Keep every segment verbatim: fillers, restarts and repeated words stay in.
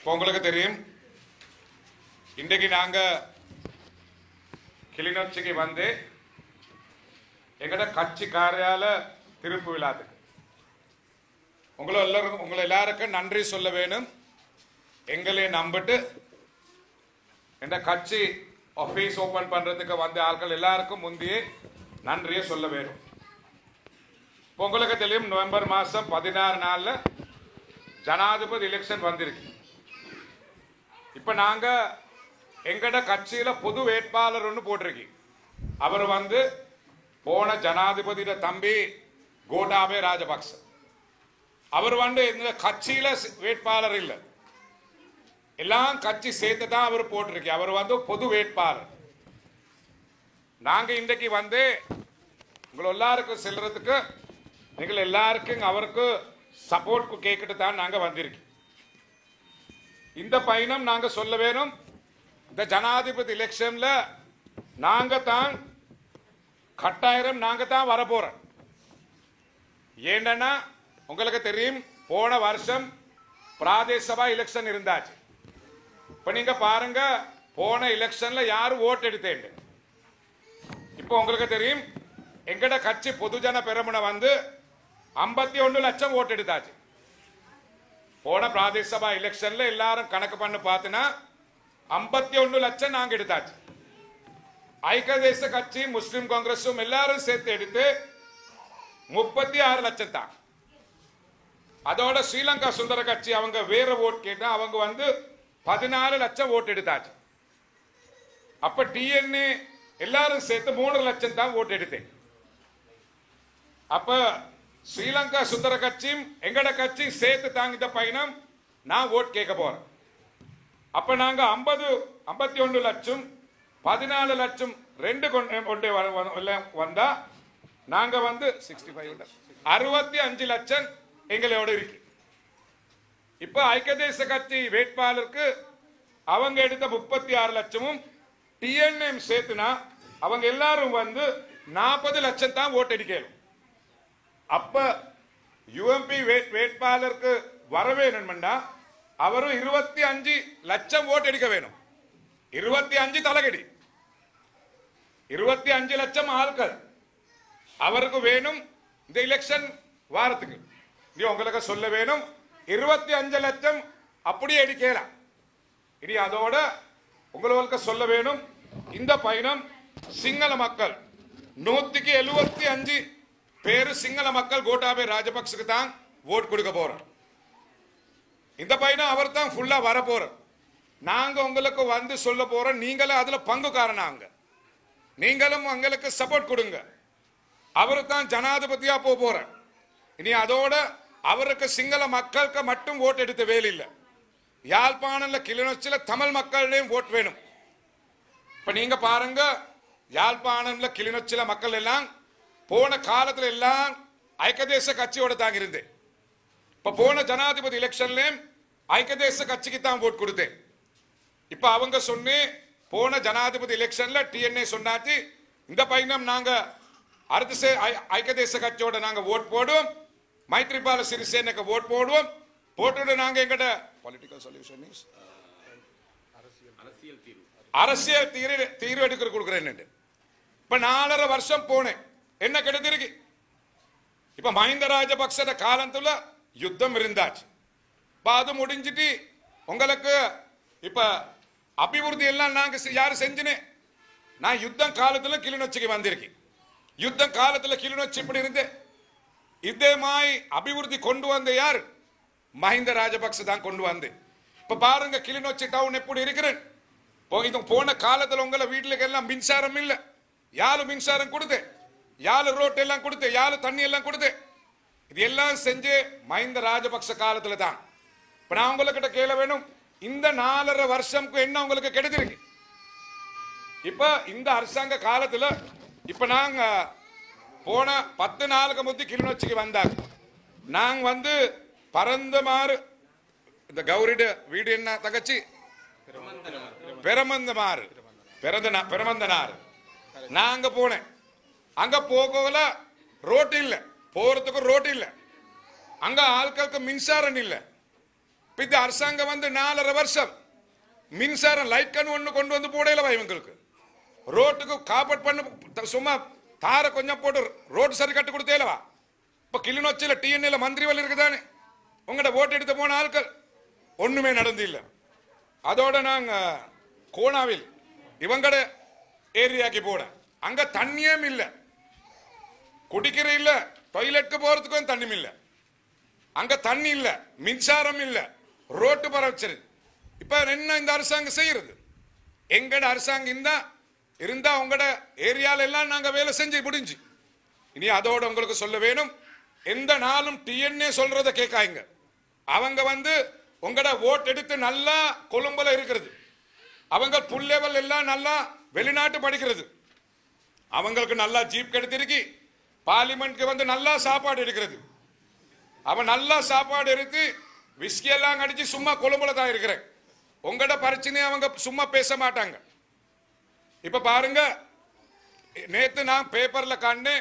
உங்களுக்கு தெரியும் இன்றைக்கு நாங்க கிளிநொச்சிக்கு வந்து எங்கட கட்சி காரியால திருப்பு விழாதுக்கு உங்களை எல்லாரும் உங்களை எல்லாருக்கும் நன்றி சொல்ல வேணும். எங்களை நம்பிட்டு இந்த கட்சி ஆபீஸ் ஓபன் பண்றதுக்கு வந்த ஆட்கள் எல்லாருக்கும் முந்தைய நன்றியை சொல்ல வேணும். உங்களுக்கு தெரியும் நவம்பர் மாசம் பதினாறு நாள்ல ஜனாதிபதி எலெக்ஷன் வந்திருக்கு. இப்ப நாங்க எங்கட கட்சியில பொது வேட்பாளர் ஒன்று போட்டிருக்கோம். அவர் வந்து போன ஜனாதிபதி தம்பி கோட்டாபய ராஜபக்ச. அவர் வந்து எங்க கட்சியில வேட்பாளர் இல்லை, எல்லாம் கட்சி சேர்த்து தான் அவர் போட்டிருக்கோம். அவர் வந்து பொது வேட்பாளர். நாங்க இன்றைக்கு வந்து உங்களை எல்லாருக்கும் செல்றதுக்கு நீங்கள் எல்லாருக்கும் அவருக்கு சப்போர்ட் கேட்கிட்டு தான் நாங்க வந்திருக்கோம். இந்த பயணம் நாங்க சொல்ல வேணும். இந்த ஜனாதிபதி எலெக்ஷன்ல நாங்க தான் கட்டாயிரம் நாங்க தான் வர போறோம். ஏன்னா உங்களுக்கு தெரியும் போன வருஷம் பிராதேச சபா எலெக்ஷன் இருந்தாச்சு. இப்ப நீங்க பாருங்க போன எலெக்ஷன்ல யாரு ஓட்டு எடுத்தேன். இப்போ உங்களுக்கு தெரியும் எங்கட கட்சி பொதுஜன பெரமுன வந்து ஐம்பத்தி ஒன்று லட்சம் ஓட்டு எடுத்தாச்சு. போன பிராதேச சபா எலெக்ஷன்ல எல்லாரும் கணக்கு பண்ணு பார்த்தனா ஐம்பத்தி ஒன்று லட்சம் நாங்க எடுத்தாச்சு. ஐக்கிய தேச கட்சி முஸ்லிம் காங்கிரஸும் எல்லாரும் சேர்த்து எடுத்து முப்பத்தி ஆறு லட்சம் தான். அதோட ஸ்ரீலங்கா சுந்தர கட்சி அவங்க வேற ஓட்டு கேட்டா அவங்க வந்து பதினாலு லட்சம் ஓட்டு எடுத்தாச்சு. அப்ப டிஎன்ஏ எல்லாரும் சேர்த்து மூணு லட்சம் தான் ஓட்டு எடுத்தேன். அப்ப ஸ்ரீலங்கா சுந்தர கட்சியும் எங்கட கட்சி சேர்த்து தாங்கிட்ட பயணம் நான் ஓட் கேட்க போறேன். அப்ப நாங்க ஐம்பது ஐம்பத்தி ஒன்று லட்சம் பதினாலு லட்சம் ரெண்டு கொண்டு வந்தா நாங்க வந்து அறுபத்தி அஞ்சு லட்சம் எங்களோட இருக்கு. இப்ப ஐக்கிய தேச கட்சி வேட்பாளருக்கு அவங்க எடுத்த முப்பத்தி ஆறு லட்சமும் டிஎன்ஏ சேர்த்துனா அவங்க எல்லாரும் வந்து நாற்பது லட்சம் தான் ஓட்டு அடிக்கணும். அப்ப யுஎம்பி வேட்பாளருக்கு வர வேணும்னா அவரும் இருபத்தி அஞ்சு லட்சம் ஓட்டு அடிக்க வேணும். இருபத்தி அஞ்சு தலைகடி இருபத்தி அஞ்சு லட்சம் ஆட்கள் அவருக்கு வேணும். இந்த எலெக்ஷன் வாரத்துக்கு உங்களுக்கு சொல்ல வேணும் இருபத்தி அஞ்சு லட்சம் அப்படியே அடிக்கலாம். இனி அதோட உங்களுக்கு சொல்ல வேணும் இந்த பயணம் சிங்கள மக்கள் நூத்திக்கு எழுபத்தி அஞ்சு பேரு சிங்கள மக்கள் கோட்டாபய ராஜபக்சக்கு தான் ஓட் கொடுக்க போறோம். இந்த பயணம் அவர் தான் ஃபுல்லா வர போறோம். நாங்க உங்களுக்கு வந்து சொல்ல போறோம், நீங்களும் அதுல பங்குக்காரனாங்க, நீங்களும் உங்களுக்கு சப்போர்ட் கொடுங்க. அவரு தான் ஜனாதிபதியா போற. இனி அதோட அவருக்கு சிங்கள மக்களுக்கு மட்டும் ஓட்டு எடுத்த வேலை இல்லை, யாழ்ப்பாணம்ல கிளிநொச்சியில தமிழ் மக்களையும் ஓட் வேணும். இப்ப நீங்க பாருங்க யாழ்ப்பாணம்ல கிளிநொச்சியில மக்கள் எல்லாம் போன காலத்துல எல்லாம் ஐக்கிய தேச கட்சியோட தாங்க இருந்தேன். இப்ப போன ஜனாதிபதி எலெக்ஷன்லயும் ஐக்கிய தேச கட்சிக்கு தான் ஓட் கொடுத்தேன். இப்ப அவங்க சொன்னே போன ஜனாதிபதி எலெக்ஷன்ல டிஎன்ஏ சொன்னாச்சு இந்த பயணம் நாங்க அடுத்த ஐக்கிய தேச கட்சியோட நாங்க ஓட் போடுவோம், மைத்ரிபால சிறிசேனக்கு ஓட் போடுவோம், போட்டு நாங்க எங்கட பொலிட்டிக்கல் சொல்யூஷன் அரசியல் தீர்வு தீர்வு எடுக்கிற கொடுக்குறேன். இப்ப நாலரை வருஷம் போனேன், என்ன கிடைத்திருக்கு? இப்ப மஹிந்த ராஜபக்ச காலத்துல யுத்தம் இருந்தாச்சு. அது முடிஞ்சிட்டு உங்களுக்கு இப்ப அபிவிருத்தி எல்லாம் நாங்க யாரு செஞ்சுனே. நான் யுத்தம் காலத்துல கிளிநொச்சிக்கு வந்திருக்கேன். யுத்தம் காலத்துல கிளிநொச்சி இப்படி இருந்து இதே மாதிரி அபிவிருத்தி கொண்டு வந்த யாரு? மஹிந்த ராஜபக்ச தான் கொண்டு வந்து. இப்ப பாருங்க கிளிநொச்சி டவுன் எப்படி இருக்கிறேன். போன காலத்துல உங்களை வீட்டுல எல்லாம் மின்சாரம் இல்ல, யாரு மின்சாரம் கொடுத்து, யாரு ரோட் எல்லாம் கொடுத்து, யாரு தண்ணி எல்லாம் கொடுத்து, இது எல்லாம் செஞ்சு மஹிந்த ராஜபக்ச காலத்துல தான். இப்ப நான் உங்ககிட்ட கேள வேணும், இந்த நாலரை வருஷம்க்கு என்ன உங்களுக்கு கிடைச்சிருக்கு? இப்ப இந்த அரசாங்க காலத்துல இப்ப நாங்க போன பத்து நாளுக்கு முந்தி கிளிநொச்சிக்கு வந்தாங்க. நாங்க வந்து பரந்தமாறு இந்த கௌரிட வீடு என்ன தகச்சி பெரமந்தமாறு பெரமந்தனாறு நாங்க போனேன். அங்க போகல ரோட் இல்ல, போறதுக்கு ரோட் இல்ல, அங்க ஆட்களுக்கு மின்சாரம் இல்ல. இந்த அரசாங்கம் வந்து நாலரை வருஷம் மின்சாரம் லைட் கண் ஒன்று கொண்டு வந்து போடையில இவங்களுக்கு ரோட்டுக்கு காப்பட் பண்ண சும்மா தார கொஞ்சம் போட்டு ரோடு சரி கட்டு கொடுத்தேலவா இப்ப கிளிநொச்சியில டிஎன்ஏல மந்திரிவல் இருக்குதானே உங்கள்கிட்ட ஓட்டு எடுத்து போன ஆட்கள் ஒண்ணுமே நடந்து இல்லை. அதோட நாங்க கோணாவில் இவங்கட ஏரியாக்கு போட அங்க தண்ணியே இல்ல, குடிக்கிற இல்ல, டாய்லெட்க்கு போறதுக்கும் தண்ணி இல்ல, அங்க தண்ணி இல்ல, மின்சாரம் இல்ல, ரோட்டு பரவச்சது. இப்ப என்ன இந்த அரசாங்கம் செய்யறது? எங்கட அரசாங்கம் இருந்தா இருந்தா உங்களோட ஏரியால எல்லாம் நாங்க வேலை செஞ்சு முடிஞ்சு. இனி அதோட உங்களுக்கு சொல்ல வேணும், எந்த நாளும் டிஎன்ஏ சொல்றத கேட்காங்க. அவங்க வந்து உங்களோட ஓட் எடுத்து நல்லா கொழும்புல இருக்கிறது, அவங்க புள்ளேவல் எல்லாம் நல்லா வெளிநாட்டு படிக்கிறது, அவங்களுக்கு நல்லா ஜீப் கெடுத்திருக்கு, பார்லிமெண்ட்க்கு வந்து நல்லா சாப்பாடு எடுக்கிறது, அவன் நல்லா சாப்பாடு எடுத்து விஸ்கி எல்லாம் அடிச்சு சும்மா கொழும்புல தான் இருக்கிறேன். உங்களோட பிரச்சனை அவங்க சும்மா பேச மாட்டாங்க. இப்ப பாருங்க, நேத்து நான் பேப்பர்ல காணே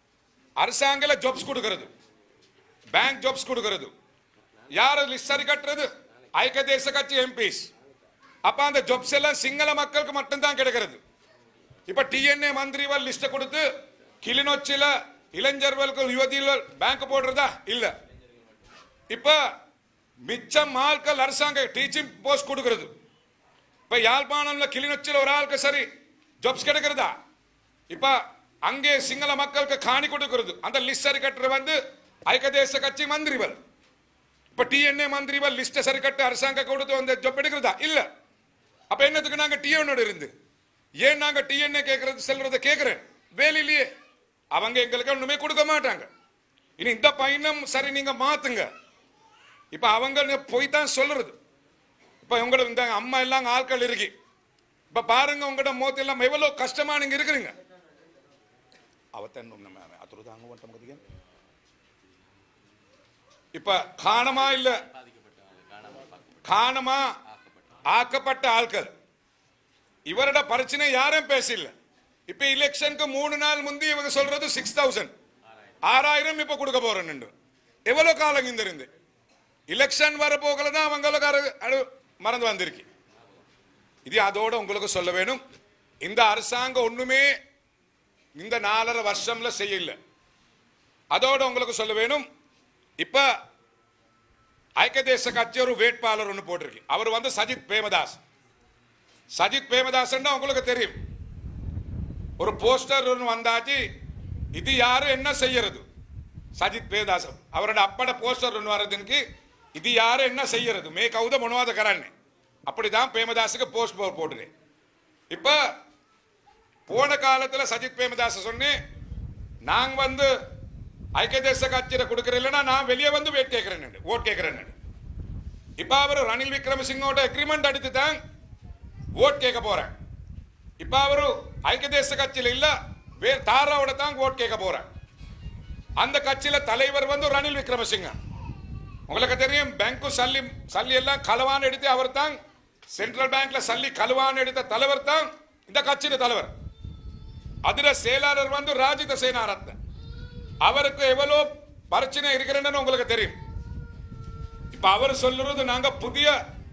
அரசாங்க ஜாப்ஸ் கொடுக்கிறது, பேங்க் ஜாப்ஸ் கொடுக்கிறது, யார் லிஸ்ட் சரி கட்டுறது? ஐக்கிய தேச கட்சி எம்பிஸ். அப்ப அந்த ஜாப்ஸ் எல்லாம் சிங்கள மக்களுக்கு மட்டும்தான் கிடைக்கிறது. இப்ப டிஎன்ஏ மந்திரிவல் லிஸ்ட் கொடுத்து கிளிநொச்சியில இளைஞர்களுக்கு யுவதிகள் பேங்க் போடுறதா இல்ல. இப்ப மிச்சம் ஆட்கள் அரசாங்க டீச்சிங் போஸ்ட் கொடுக்கிறது. இப்ப யாழ்ப்பாணம்ல கிளிநொச்சியில ஒரு ஆளுக்கு சரி ஜாப்ஸ் கிடைக்கிறதா? இப்ப அங்கே சிங்கள மக்களுக்கு காணி கொடுக்கிறது, அந்த லிஸ்ட் சரி கட்டுற வந்து ஐக்கிய தேச கட்சி மந்திரிவல். இப்ப டிஎன்ஏ மந்திரிவல் லிஸ்ட் சரி கட்டு அரசாங்கம் கொடுத்து வந்து ஜாப் எடுக்கிறதா இல்ல. அப்ப என்னத்துக்கு நாங்க டிஎன்ஏ இருந்து ஏன் நாங்க டிஎன்ஏ கேட்கறது செல்றத கேட்கிறேன்? வேலையிலேயே அவங்க எங்களுக்கு ஒண்ணுமே கொடுக்க மாட்டாங்க. இனி இந்த பயணம் சரி நீங்க மாத்துங்க. இப்ப அவங்க போய் தான் சொல்றது. இப்ப உங்களோட இந்த அம்மா எல்லாம் ஆட்கள் இருக்கு. இப்ப பாருங்க உங்களோட மோத்தி எல்லாம் எவ்வளவு கஷ்டமா நீங்க இருக்கிறீங்க. இப்ப காணமா இல்ல காணமா ஆக்கப்பட்ட ஆட்கள் இவரோட பிரச்சனை யாரும் பேசல. இப்ப எலெக்ஷனுக்கு மூணு நாள் முந்தி இவங்க சொல்றது சிக்ஸ் தௌசண்ட் ஆறாயிரம் இப்ப கொடுக்க போறேன். எவ்வளவு காலம் இந்த இருந்து எலெக்ஷன் வர போகலதான் அவங்களுக்கு மறந்து வந்திருக்கு. இது அதோட உங்களுக்கு சொல்ல வேணும், இந்த அரசாங்கம் ஒண்ணுமே இந்த நாலரை வருஷம்ல செய்யல. அதோட உங்களுக்கு சொல்ல வேணும், இப்ப ஐக்கிய தேச கட்சி ஒரு வேட்பாளர் ஒன்று போட்டிருக்கு. அவர் வந்து சஜித் பிரேமதாஸ். சஜித் பிரேமதாஸ் உங்களுக்கு தெரியும், ஒரு போஸ்டர் ஒன்று வந்தாச்சு. இது யாரு என்ன செய்யறது? சஜித் பிரேமதாஸ் அவரோட அப்பட போஸ்டர் ஒன்று வர்றதுக்கு இது யாரு என்ன செய்யறது மே கவுத மனோவாத கரான்னு அப்படிதான் பிரேமதாஸுக்கு போஸ்ட் போட்டுரு. இப்ப போன காலத்துல சஜித் பிரேமதாஸ் சொன்னேன், நாங்க வந்து ஐக்கிய தேச கட்சியில கொடுக்கற இல்லைன்னா நான் வெளியே வந்து வேட் கேட்கிறேன் ஓட் கேட்கிறேன். இப்ப அவர் ரணில் விக்ரமசிங்கோட அக்ரிமெண்ட் அடித்து தான் ஓட் கேட்க போறேன். இப்ப அவரு ஐக்கிய தேச கட்சியில இல்ல வேற தாராவோட தான் ஓட் கேட்க போறேன். அந்த கட்சியில தலைவர் வந்து ரணில் விக்ரமசிங்க. உங்களுக்கு தெரியும், பேங்கு சல்லி சல்லி எல்லாம் களவான் எடுத்து அவர் தான் சென்ட்ரல் பேங்க்ல சல்லி களவான் எடுத்த தலைவர் தான் இந்த கட்சியில தலைவர். அதுல செயலாளர் வந்து ராஜித சேனாரத்ன. அவருக்கு எவ்வளவு பிரச்சனை இருக்கிறேன்னு உங்களுக்கு தெரியும். இப்ப அவர் சொல்றது நாங்க புதிய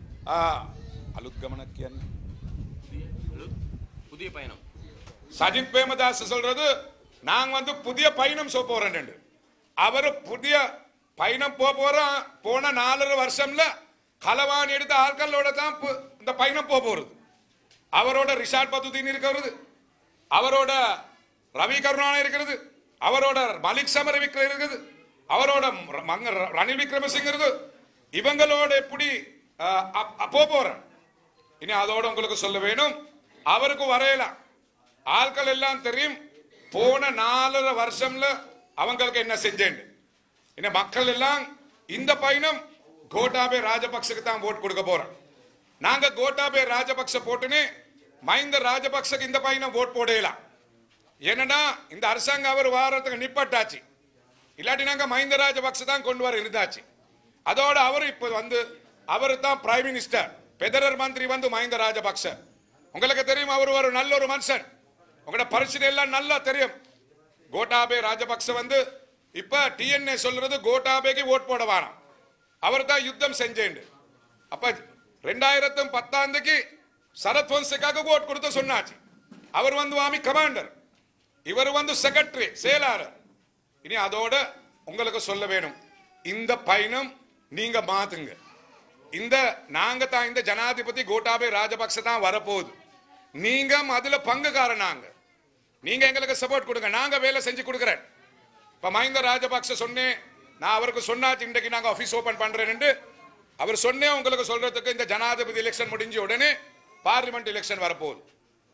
புதிய பயணம். சஜித் பிரேமதாஸ் சொல்றது நாங்க வந்து புதிய பயணம் சொல்ல போறேன். அவர் புதிய பயணம் போக போறோம். போன நாலரை வருஷம்ல களவான் எடுத்த ஆட்களோட தான் இந்த பயணம் போக போறது. அவரோட ரிஷாட் பதுதீன் இருக்கிறது, அவரோட ரவி கருணாநிதி இருக்கிறது, அவரோட மலிக் சமர விக்ரம் இருக்குது, அவரோட ரணில் விக்ரமசிங்க இருக்கு. இவங்களோட எப்படி போற? இனி அதோட உங்களுக்கு சொல்ல வேணும், அவருக்கு வரையலாம் ஆட்கள் எல்லாம் தெரியும். போன நாலரை வருஷம்ல அவங்களுக்கு என்ன செஞ்சேன். மக்கள் எல்லாம் இந்த பயணம் கோட்டாபே ராஜபக்சக்கு தான் ஓட் கொடுக்க போறோம். நாங்க கோட்டாபே ராஜபக்ச போட்டுனே மஹிந்த ராஜபக்சக்கு இந்த பயணம் ஓட் போடலாம். என்னன்னா இந்த அரசாங்கம் அவர் வாரத்துக்கு நிப்பட்டாச்சு, இல்லாட்டி நாங்க மஹிந்த ராஜபக்ச தான் கொண்டு வர இருந்தாச்சு. அதோட அவர் இப்ப வந்து அவர் தான் பிரைம் மினிஸ்டர், பெதரர் மந்திரி வந்து மஹிந்த ராஜபக்ச. உங்களுக்கு தெரியும், அவர் ஒரு நல்ல ஒரு மனுஷன், உங்களோட பிரச்சனை எல்லாம் நல்லா தெரியும். கோட்டாபே ராஜபக்ச வந்து இப்ப டிஎன்ஏ சொல்றது கோட்டாபேக்கு ஓட் போட வேணாம், அவர் தான் யுத்தம் செஞ்சேன். அப்ப ரெண்டாயிரத்தும் பத்தாண்டுக்கு சரத் பொன்சேகாவுக்கு ஓட் கொடுத்து சொன்னாச்சு. அவர் வந்து வாமி கமாண்டர், இவர் வந்து செக்ரட்டரி செயலாளர். இனி அதோட உங்களுக்கு சொல்ல வேணும், இந்த பயணம் நீங்க மாத்துங்க. இந்த நாங்க தான் இந்த ஜனாதிபதி கோட்டாபய ராஜபக்ச தான் வரப்போகுது. நீங்க அதுல பங்குகாரனாங்க. நீங்க எங்களுக்கு சப்போர்ட் கொடுங்க, நாங்க வேலை செஞ்சு கொடுக்குறேன். இப்ப மஹிந்த ராஜபக்ச சொன்னேன், நான் அவருக்கு சொன்னாச்சு இன்றைக்கு நாங்க ஆபீஸ் ஓபன் பண்றேன். அவர் சொன்னேன் உங்களுக்கு சொல்றதுக்கு இந்த ஜனாதிபதி எலெக்ஷன் முடிஞ்ச உடனே பார்லிமெண்ட் எலெக்ஷன் வரப்போகுது.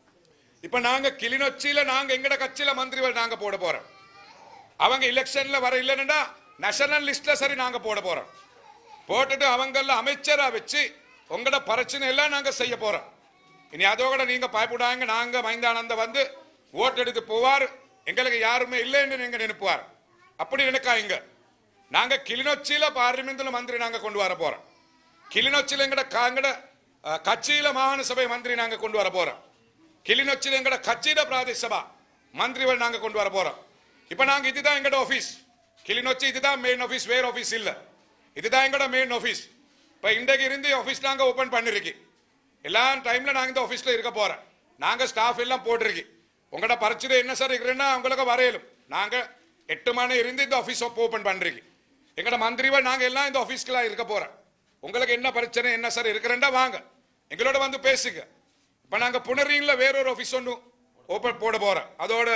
இப்ப நாங்க கிளிநொச்சியில நாங்க எங்கட கட்சியில மந்திரிகள் நாங்க போட போறோம். அவங்க எலெக்ஷன்ல வர இல்லைன்னா நேஷனல் லிஸ்ட்ல சரி நாங்க போட போறோம். போட்டுட்டு அவங்கள அமைச்சரா வச்சு உங்களோட பிரச்சனை எல்லாம் நாங்க செய்ய போறோம். இனி அதோட நீங்க பயப்படாங்க, நாங்க மைந்தானந்த வந்து ஓட்டு எடுத்து போவார், எங்களுக்கு யாருமே இல்லைன்னு நீங்க நினைப்பார். அப்படி நினைக்காங்க. நாங்க கிளிநொச்சியில பார்லிமெண்ட்ல மந்திரி நாங்க கொண்டு வர போறோம். கிளிநொச்சியில எங்கட எங்கட கட்சியில மாகாண சபை மந்திரி நாங்க கொண்டு வர போறோம். கிளிநொச்சியில எங்கட கட்சியில பிராதேச சபா மந்திரிகள் நாங்க கொண்டு வர போறோம். இப்ப நாங்க இதுதான் எங்கட ஆபீஸ். கிளிநொச்சி இதுதான் மெயின் ஆபீஸ், வேற ஆபீஸ் இல்ல. இதுதான் எங்கட மெயின் ஆபீஸ். இப்ப இன்றைக்கு இருந்து ஆபீஸ் நாங்க ஓபன் பண்ணிருக்கோம். எல்லா டைம்ல நாங்க இந்த ஆபீஸ்ல இருக்க போறோம். நாங்க ஸ்டாஃப் எல்லாம் போட்டிருக்கோம். உங்களோட பரிச்சை என்ன சார் இருக்குன்னா உங்களுக்கு வரையலும். நாங்க எட்டு மணி இருந்து இந்த ஆபீஸ் ஓபன் பண்றீங்க. எங்கட மந்திரிகள் நாங்க எல்லாம் இந்த ஆபீஸ்க்குள்ள இருக்க போறோம். உங்களுக்கு என்ன பிரச்சனை என்ன சார் இருக்கிறேன்டா வாங்க எங்களோட வந்து பேசுங்க. இப்ப நாங்க புனரியில வேறொரு ஆபீஸ் ஒன்று ஓபன் போட போறோம். அதோட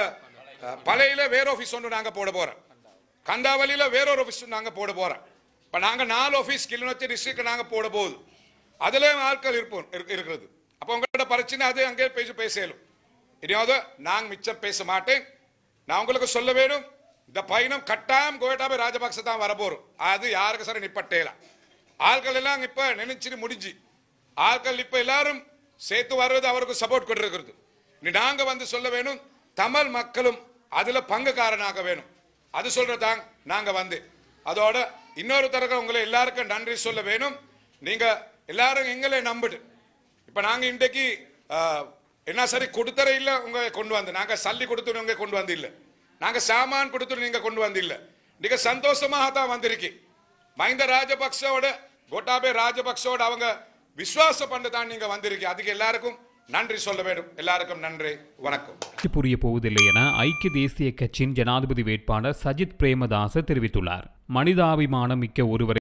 பழையில வேற ஆபீஸ் ஒன்று நாங்க போட போறோம். கந்தாவலியில வேறொரு ஆபீஸ் நாங்க போட போறோம். இப்ப நாங்க நாலு ஆபீஸ் கிளிநொச்சி டிஸ்ட்ரிக்ட் நாங்க போட போகுது. அதுல ஆட்கள் இருப்போம் இருக்கிறது. அப்ப உங்களோட பிரச்சனை அது அங்கே பேசி பேசலும். இனியாவது நாங்க மிச்சம் பேச மாட்டேன். நான் உங்களுக்கு சொல்ல வேணும், இந்த பயணம் கட்டாயம் கோட்டாபய ராஜபக்ச தான் வர போறோம். அது யாருக்கு சரி நிப்பட்டேலாம். ஆட்கள் எல்லாம் இப்ப நினைச்சிட்டு முடிஞ்சு ஆட்கள் இப்ப எல்லாரும் சேர்த்து வர்றது அவருக்கு சப்போர்ட் கொடுக்கிறது. நாங்க வந்து சொல்ல வேணும், தமிழ் மக்களும் அதுல பங்குக்காரனாக வேணும். அது சொல்றதாங்க நாங்க வந்து அதோட இன்னொரு தரக உங்களை எல்லாருக்கும் நன்றி சொல்ல வேணும். நீங்க எல்லாரும் எங்களை நம்பிடு. இப்ப நாங்க இன்றைக்கு என்ன சரி கொடுத்தர இல்ல உங்க கொண்டு வந்து நாங்க சல்லி கொடுத்து உங்க கொண்டு வந்து இல்ல, நாங்க சாமான் கொடுத்து நீங்க கொண்டு வந்து இல்ல. நீங்க சந்தோஷமாக தான் வந்திருக்கீ. மஹிந்த ராஜபக்சோட கோட்டாபய ராஜபக்சோட அவங்க விசுவாசம் பண்ண தான் நீங்க வந்திருக்கீ. அதுக்கு எல்லாருக்கும் நன்றி சொல்ல வேண்டும். எல்லாருக்கும் நன்றி, வணக்கம். புரிய போவதில்லை என ஐக்கிய தேசிய கட்சியின் ஜனாதிபதி வேட்பாளர் சஜித் பிரேமதாச தெரிவித்துள்ளார். மனிதாபிமானம் மிக்க ஒருவரை